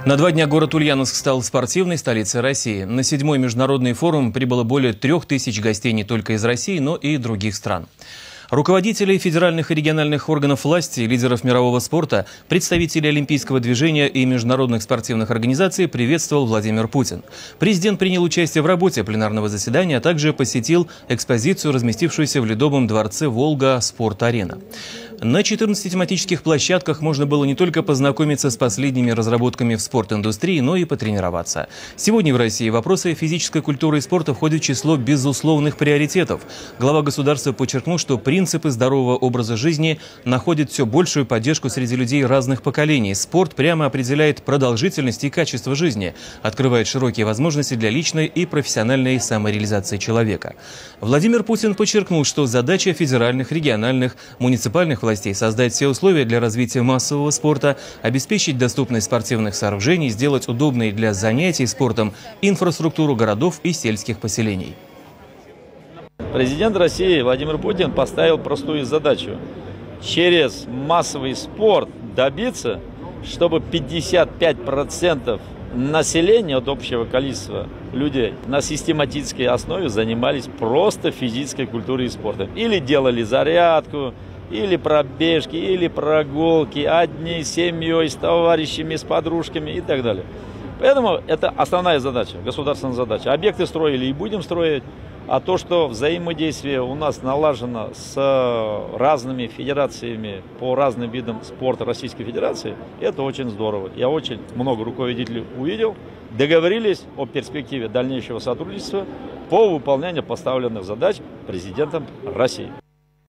На 2 дня город Ульяновск стал спортивной столицей России. На 7-й международный форум прибыло более 3000 гостей не только из России, но и других стран. Руководителей федеральных и региональных органов власти, лидеров мирового спорта, представителей олимпийского движения и международных спортивных организаций приветствовал Владимир Путин. Президент принял участие в работе пленарного заседания, а также посетил экспозицию, разместившуюся в Ледовом дворце «Волга Спорт-Арена». На 14 тематических площадках можно было не только познакомиться с последними разработками в спорт-индустрии, но и потренироваться. Сегодня в России вопросы физической культуры и спорта входят в число безусловных приоритетов. Глава государства подчеркнул, что принципы здорового образа жизни находят все большую поддержку среди людей разных поколений. Спорт прямо определяет продолжительность и качество жизни, открывает широкие возможности для личной и профессиональной самореализации человека. Владимир Путин подчеркнул, что задача федеральных, региональных, муниципальных властей создать все условия для развития массового спорта, обеспечить доступность спортивных сооружений, сделать удобной для занятий спортом инфраструктуру городов и сельских поселений. Президент России Владимир Путин поставил простую задачу: через массовый спорт добиться, чтобы 55% населения от общего количества людей на систематической основе занимались просто физической культурой и спортом. Или делали зарядку, или пробежки, или прогулки, одни с семьей, с товарищами, с подружками и так далее. Поэтому это основная задача, государственная задача. Объекты строили и будем строить, а то, что взаимодействие у нас налажено с разными федерациями по разным видам спорта Российской Федерации, это очень здорово. Я очень много руководителей увидел, договорились о перспективе дальнейшего сотрудничества по выполнению поставленных задач президентом России.